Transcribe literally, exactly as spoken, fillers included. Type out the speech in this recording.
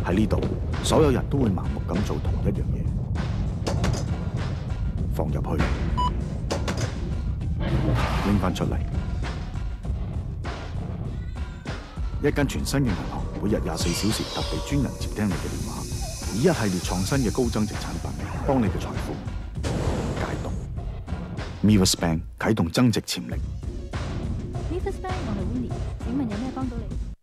喺呢度，所有人都會盲目咁做同一樣嘢，放入去，拎翻出嚟。一間全新嘅銀行，每日廿四小時特備專人接聽你嘅電話，以一系列創新嘅高增值產品，幫你嘅財富解凍。Mivas Bank 啟動增值潛力。 Mivas Bank，我係 Winnie，請問有咩幫到你？